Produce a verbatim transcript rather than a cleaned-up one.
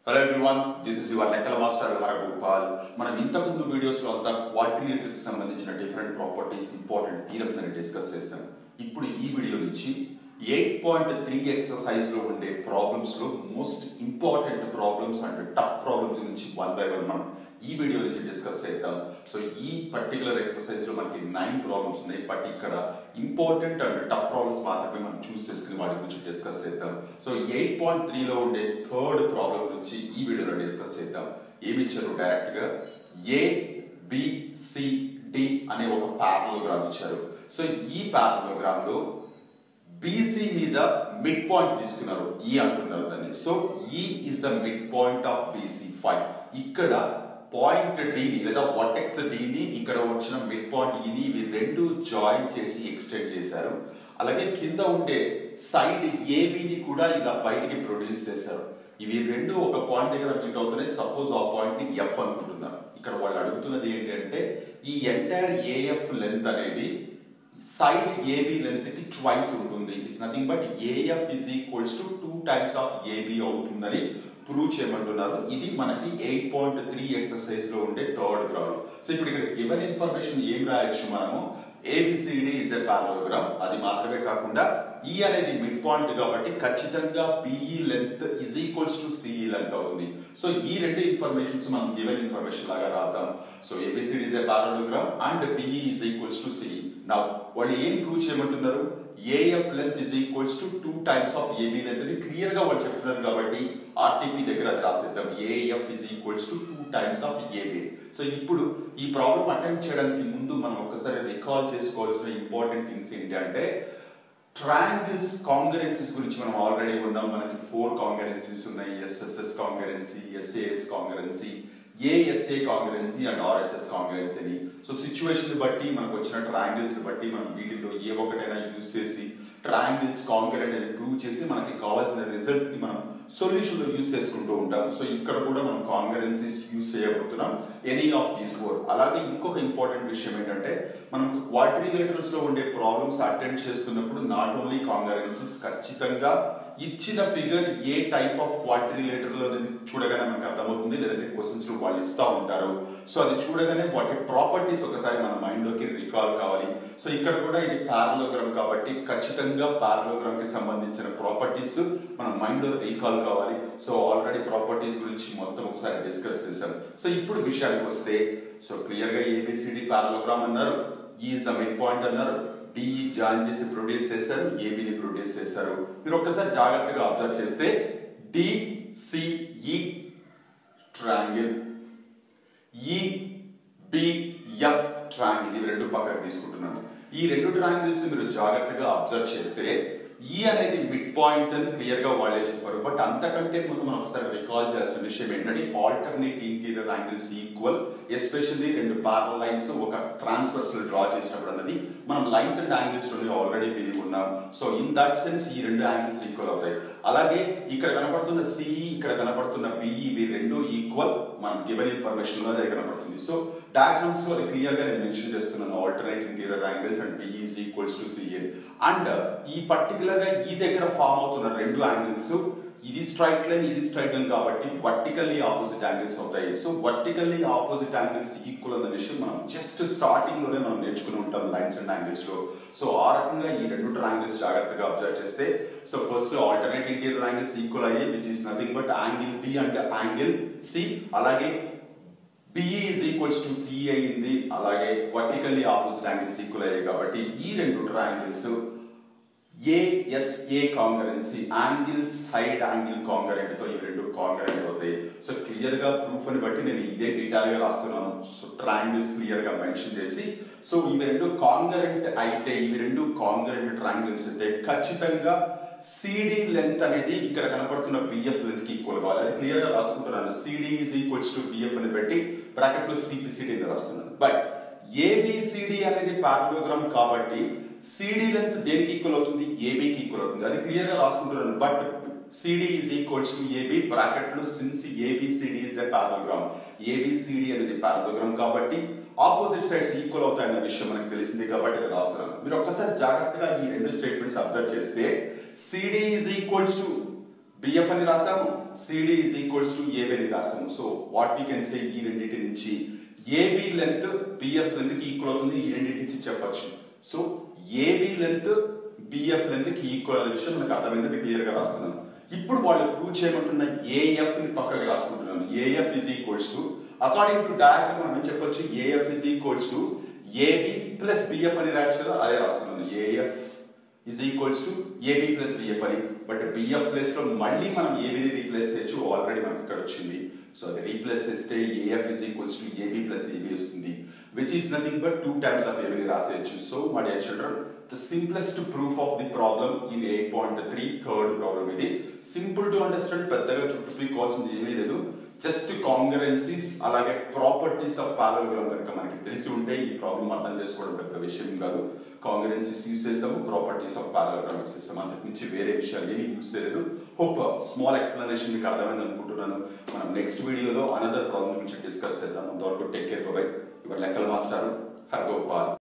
Hello everyone, this is your Lekkala Master Haragopal. మనం ఇంతకుముందు videos లో అంతా క్వాడ్రిలేటరల్ కి సంబంధించిన డిఫరెంట్ ప్రాపర్టీస్ ఇంపార్టెంట్ థీరమ్స్ అని డిస్కస్ చేస్తాం. ఇప్పుడు ఈ వీడియో నుంచి ఎయిట్ పాయింట్ త్రీ ఎక్సర్సైజ్ లో ఉండే ప్రాబ్లమ్స్ లో most important problems and tough problems గురించి వన్ బై వన్ మనం ఈ వీడియో నుంచి డిస్కస్ చేద్దాం. సో ఈ పర్టికులర్ ఎక్సర్సైజ్ లో మనకి నైన్ ప్రాబ్లమ్స్ ఉన్నాయి, బట్ ఇక్కడ ఇంపార్టెంట్ అండ్ టఫ్ ప్రాబ్లమ్స్ మాత్రమే మనం చూస్ చేసుకుని వాటి గురించి డిస్కస్ చేద్దాం. సో ఎయిట్ పాయింట్ త్రీ లో ఉండే థర్డ్ ప్రాబ్లం గురించి ఈ వీడియోలో డిస్కస్ చేద్దాం. ఏమి ఇచ్చారు? డైరెక్ట్ గా ఏ బి సి డి అనే ఒక పారలోగ్రామ్ ఇచ్చారు. సో ఈ పారలోగ్రామ్ లో బీసీ మీద మిడ్ పాయింట్ తీసుకున్నారు, ఈ అంటున్నారు దాన్ని. So E is the mid point of BC five. ఇక్కడ పాయింట్ డిని లేదా వర్టెక్స్ డిని ఇక్కడ వచ్చిన మిడ్ పాయింట్ ఈని ఇవి రెండు జాయిన్ చేసి ఎక్స్టెండ్ చేశారు. అలాగే కింద ఉండే సైడ్ ఏబిని కూడా ఇలా బయటికి ప్రొడ్యూస్ చేశారు. ఇవి రెండు ఒక పాయింట్ దగ్గర మీట్ అవుతున్నాయి. సపోజ్ ఆ పాయింట్ ని ఎఫ్ అనుకుంటున్నారు. ఇక్కడ వాళ్ళు అడుగుతున్నది ఏంటంటే ఈ ఎంటైర్ ఏఎఫ్ లెంత్ అనేది సైడ్ ఏబి లెంత్ కి ట్వైస్ ఉంటుంది. It's nothing but AF is equals to two times of AB అవుతుందని ప్రూవ్ చేయమంటున్నారు. ఇది మనకి ఎయిట్ పాయింట్ త్రీ ఎక్సర్సైజ్ లో ఉండే థర్డ్ ప్రాబ్లం. సో ఇప్పుడు ఇక్కడ గివెన్ ఇన్ఫర్మేషన్ ఏం రాయొచ్చు మనము? ABCD is a parallelogram. అది మాత్రమే కాకుండా ఈ అనేది మిడ్ పాయింట్ కాబట్టి ఖచ్చితంగా BE length is equals to CE length అవుతుంది. సో ఈ రెండు ఇన్ఫర్మేషన్స్ మనం గివెన్ ఇన్ఫర్మేషన్ లాగా రాద్దాం. So ABCD is a parallelogram and BE is equals to CE. Now వాళ్ళు ఏం ప్రూవ్ చేయమంటున్నారు? AF length is equals to two times of AB length అని క్లియర్ గా వాళ్ళు చెప్తున్నారు కాబట్టి ఆర్టీపీ దగ్గర అది రాసేద్దాం. AF is equals to two times of AB. So ఇప్పుడు ఈ ప్రాబ్లం అటెంప్ట్ చేయడానికి ముందు మనం ఒకసారి రికాల్ చేసుకోవాల్సిన ఇంపార్టెంట్ థింగ్స్ ఏంటి అంటే ట్రయాంగిల్స్ కాంగరెన్సీస్ గురించి మనం ఆల్రెడీ ఉన్నాం. మనకి ఫోర్ కాంగరెన్సీస్ ఉన్నాయి. SSS congruency, SAS congruency, ASA congruency and RHS congruency అని. సో సిచ్యువేషన్ బట్టి మనకు వచ్చిన ట్రయాంగిల్స్ బట్టి మనం వీటిలో ఏ ఒకటైనా యూజ్ చేసి ట్రయాంగిల్స్ కాంగరెంట్ అని ప్రూవ్ చేసి మనకి కావాల్సిన రిజల్ట్ ని మనం సొల్యూషన్ లో యూజ్ చేసుకుంటూ ఉంటాం. సో ఇక్కడ కూడా మనం కాంగరెన్సీస్ యూజ్ చేయబోతున్నాం, ఎనీ ఆఫ్ దీస్ ఫోర్. అలాగే ఇంకొక ఇంపార్టెంట్ విషయం ఏంటంటే మనం క్వాడ్రిలేటరల్స్ లో ఉండే ప్రాబ్లమ్స్ అటెండ్ చేస్తున్నప్పుడు నాట్ ఓన్లీ కాంగరెన్సీస్, ఖచ్చితంగా ఇచ్చిన ఫిగర్ ఏ టైప్ ఆఫ్ క్వాడ్రిలేటర్ లో చూడగానే మనకు అర్థమవుతుంది, లేదంటే క్వశ్చన్స్ లో వాళ్ళు ఇస్తూ ఉంటారు. సో అది చూడగానే వాటి ప్రాపర్టీస్ ఒకసారి మన మైండ్ లోకి రికాల్ కావాలి. సో ఇక్కడ కూడా ఇది పారలోగ్రామ్ కాబట్టి ఖచ్చితంగా పారలోగ్రామ్ కి సంబంధించిన ప్రాపర్టీస్ మన మైండ్ లో రీకాల్ కావాలి. సో ఆల్రెడీ ప్రాపర్టీస్ గురించి మొత్తం ఒకసారి డిస్కస్ చేశాం. సో ఇప్పుడు విషయానికి వస్తే సో క్లియర్ గా ఏబిసిడి పారలోగ్రామ్ అన్నారు, E is the mid point అన్నారు, డిఈ జాయిన్ చేసి ప్రొడ్యూస్ చేశారు, ఏబిని ప్రొడ్యూస్ చేశారు. మీరు ఒక్కసారి జాగ్రత్తగా అబ్జర్వ్ చేస్తే డిసిఈ ట్రయాంగిల్, ఈబిఎఫ్ ట్రయాంగిల్, ఇవి రెండు పక్కకు తీసుకుంటున్నాను. ఈ రెండు ట్రయాంగిల్స్ మీరు జాగ్రత్తగా అబ్జర్వ్ చేస్తే ఈ అనేది మిడ్ పాయింట్ అని క్లియర్ గా వాళ్ళే చెప్పారు. బట్ అంతకంటే ముందు మనం ఒకసారి రికాల్ చేయాల్సిన విషయం ఏంటంటే alternate interior angles equal, especially రెండు ప్యారలల్ లైన్స్ ఒక ట్రాన్స్వర్సల్ డ్రా చేసినప్పుడు అన్నది మనం లైన్స్ అండ్ యాంగిల్స్ లోనే ఆల్రెడీ విని ఉన్నాం. సో ఇన్ దట్ సెన్స్ ఈ రెండు యాంగిల్స్ ఈక్వల్ అవుతాయి. అలాగే ఇక్కడ కనపడుతున్న సిఈ, ఇక్కడ కనపడుతున్న బిఈ, ఇవి రెండు ఈక్వల్ మనం గివెన్ ఇన్ఫర్మేషన్ లో అది కనపడుతుంది. సో డయాగ్రామ్స్ లో అది క్లియర్ గా నేను మెన్షన్ చేస్తున్నాను, alternate interior angles and BE is equals to CA. And ఈ పర్టికులర్ గా ఈ దగ్గర ఫామ్ అవుతున్న రెండు యాంగిల్స్, ఇది స్ట్రైట్ లైన్, ఇది స్ట్రైట్ లైన్ కాబట్టి వర్టికల్లీ ఆపోజిట్ యాంగిల్స్ అవుతాయి. So vertically opposite angles equal అన్న విషయం మనం జస్ట్ స్టార్టింగ్ లోనే మనం నేర్చుకుని ఉంటాం లైన్స్ అండ్ యాంగిల్స్ లో. సో ఆ రకంగా ఈ రెండు ట్రయాంగిల్స్ జాగ్రత్తగా అబ్జర్వ్ చేస్తే so first alternate interior angles equal అయ్యాయి, which is nothing but angle B and angle C. అలాగే BE is equals to C అయింది. అలాగే వర్టికల్లీ ఆపోజిట్ యాంగిల్స్ ఈక్వల్ అయ్యాయి కాబట్టి ఈ రెండు triangles ASA congruency, angle side angle congruent తో ఇవి రెండు కాంగరెంట్ అవుతాయి. సో క్లియర్ గా ప్రూఫ్ అని బట్టి నేను ఇదే డీటెయిల్ గా రాస్తున్నాను. సో ట్రయాంగిల్స్ క్లియర్ గా మెన్షన్ చేసి సో ఇవి రెండు కాంగరెంట్ అయితే, ఇవి రెండు కాంగరెంట్ ట్రయాంగిల్స్ అయితే ఖచ్చితంగా సిడి లెంత్ అనేది ఇక్కడ కనపడుతున్న బిఎఫ్ లెంత్ కి ఈక్వల్ కావాలి. అది క్లియర్ గా రాసుకుంటున్నాను. CD is equals to BF అని పెట్టి బ్రాకెట్ లో సిపిసిడి అని రాస్తున్నాను. బట్ ఏబిసిడి అనేది పారలోగ్రామ్ కాబట్టి సిడి లెంత్ దేనికి ఈక్వల్ అవుతుంది? ఏబికి ఈక్వల్ అవుతుంది. అది క్లియర్ గా రాసుకుంటున్నాను. But CD is equals to AB bracket లో since ABCD is a parallelogram, ABCD అనేది పారలోగ్రామ్ కాబట్టి ఆపోజిట్ సైడ్స్ ఈక్వల్ అవుతాయన్న విషయం మనకు తెలిసింది కాబట్టి అది రాస్తున్నాను. మీరు ఒక్కసారి జాగ్రత్తగా ఈ రెండు స్టేట్మెంట్స్ అబ్జర్వ్ చేస్తే CD is equals to BF అని రాసాము, CD is equals to AB అని రాసాము. So what we can say ఈ రెండింటి నుంచి ఏబి లెంత్ బిఎఫ్ లెంత్ కి ఈక్వల్ అవుతుంది, ఈ రెండింటి నుంచి చెప్పొచ్చు. So AB length BF length కి ఈక్వల్ అనే విషయం మనకు అర్థమైంది, క్లియర్ గా రాస్తున్నాను. ఇప్పుడు వాళ్ళు ప్రూవ్ చేయమంటున్న ఏఎఫ్ ని పక్కకి రాసుకుంటున్నాను. AF is equals to according to diagram మనం చెప్పొచ్చు AF is equals to AB plus BF అని రాయొచ్చు కదా, అదే రాస్తున్నాను. AF is equals to AB plus BF అని. బట్ బిఎఫ్ ప్లేస్ లో మళ్ళీ మనం ఏబిని రీప్లేస్ చేయొచ్చు, ఆల్రెడీ మనకి ఇక్కడ వచ్చింది. సో అది రీప్లేస్ చేస్తే AF is equals to AB plus AB వస్తుంది, which is nothing but two times of ఏబిని రాసేయచ్చు. So my dear children, the simplest proof of the problem in eight point three third problem ఇది simple to understand, పెద్దగా చుట్టుపీకోవాల్సింది ఏమీ లేదు. Just కాంగ్రుయెన్సీస్ అలాగే properties of పారలెలోగ్రామ్ కనుక మనకి తెలిసి ఉంటే ఈ ప్రాబ్లం అర్థం చేసుకోవడం పెద్ద విషయం కాదు. కాంగ్రుయెన్సీస్ యూజ్ చేసాము, ప్రాపర్టీస్ ఆఫ్ పారలెలోగ్రామ్ యూజ్ చేసాము, అంతకు మించి వేరే విషయాలు ఏమీ యూజ్ చేయలేదు. హోప్ స్మాల్ ఎక్స్ప్లెనేషన్ మీకు అర్థమైంది అనుకుంటున్నాను. మనం నెక్స్ట్ వీడియోలో అనదర్ ప్రాబ్లం గురించి డిస్కస్ చేద్దాం. అంతవరకు టేక్ కేర్, బై. యువర్ లెక్కల మాస్టర్ హర్గోపాల్.